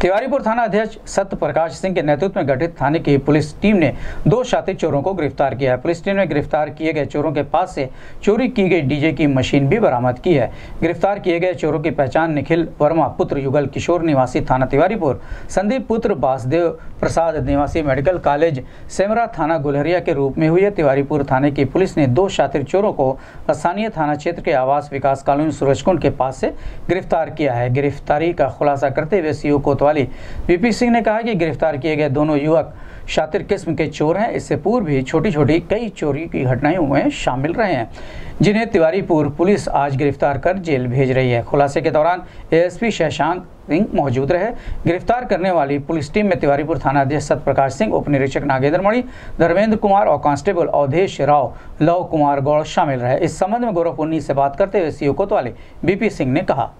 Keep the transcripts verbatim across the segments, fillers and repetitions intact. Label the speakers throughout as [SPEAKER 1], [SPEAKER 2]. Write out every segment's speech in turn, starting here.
[SPEAKER 1] तिवारीपुर थाना अध्यक्ष सत्य प्रकाश सिंह के नेतृत्व में गठित थाने की पुलिस टीम ने दो शातिर चोरों को गिरफ्तार किया है। पुलिस टीम ने गिरफ्तार किए गए चोरों के पास से चोरी की गई डीजे की मशीन भी बरामद की है। गिरफ्तार किए गए चोरों की पहचान निखिल वर्मा पुत्र युगल किशोर निवासी थाना तिवारीपुर, संदीप पुत्र वासुदेव प्रसाद निवासी मेडिकल कॉलेज सेमरा थाना गुलहरिया के रूप में हुई है। तिवारीपुर थाने की पुलिस ने दो शातिर चोरों को स्थानीय थाना क्षेत्र के आवास विकास कॉलोनी सूरजकुंड के पास से गिरफ्तार किया है। गिरफ्तारी का खुलासा करते हुए सीओ कोतवाली वीपी सिंह ने कहा कि गिरफ्तार किए गए दोनों युवक शातिर किस्म के चोर हैं। इससे पूर्व भी छोटी छोटी कई चोरी की घटनाएं में शामिल रहे हैं, जिन्हें तिवारीपुर पुलिस आज गिरफ्तार कर जेल भेज रही है। खुलासे के दौरान एएसपी शशांक सिंह मौजूद रहे। गिरफ्तार करने वाली पुलिस टीम में तिवारीपुर थाना अध्यक्ष सत्य प्रकाश सिंह, उप निरीक्षक नागेंद्र मणि, धर्मेंद्र कुमार और कांस्टेबल अवधेश राव, लव कुमार गौड़ शामिल रहे। इस संबंध में गोरखपुन्नी से बात करते हुए सीओ कोतवाली बीपी सिंह ने कहा,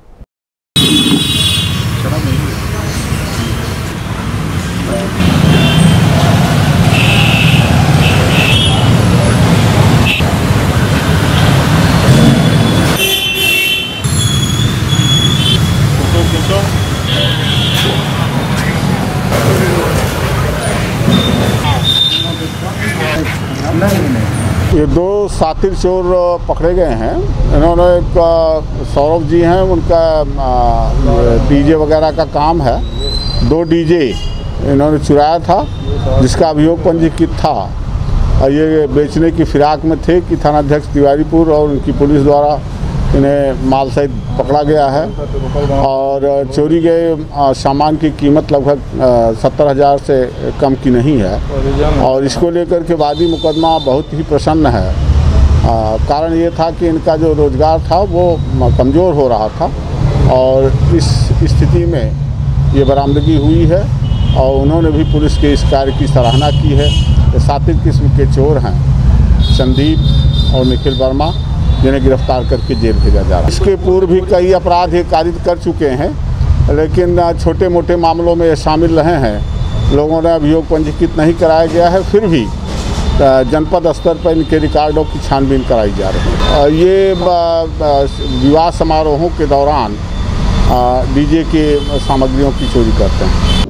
[SPEAKER 2] ये दो शातिर चोर पकड़े गए हैं। इन्होंने एक सौरभ जी हैं, उनका डीजे वगैरह का काम है। दो डीजे इन्होंने चुराया था, जिसका अभियोग पंजीकृत था। ये बेचने की फिराक में थे कि थानाध्यक्ष तिवारीपुर और उनकी पुलिस द्वारा इन्हें माल सहित पकड़ा गया है। और चोरी गए सामान की कीमत लगभग सत्तर हज़ार से कम की नहीं है। और इसको लेकर के वादी मुकदमा बहुत ही प्रसन्न है। आ, कारण ये था कि इनका जो रोजगार था वो कमज़ोर हो रहा था और इस स्थिति में ये बरामदगी हुई है और उन्होंने भी पुलिस के इस कार्य की सराहना की है। ये शातिर किस्म के चोर हैं संदीप और निखिल वर्मा, जिन्हें गिरफ्तार करके जेल भेजा जा रहा है। इसके पूर्व भी कई अपराध ये कारित कर चुके हैं, लेकिन छोटे मोटे मामलों में ये शामिल रहे हैं। लोगों ने अभियोग पंजीकृत नहीं कराया गया है, फिर भी जनपद स्तर पर इनके रिकॉर्डों की छानबीन कराई जा रही है। ये विवाह समारोहों के दौरान डीजे के सामग्रियों की चोरी करते हैं।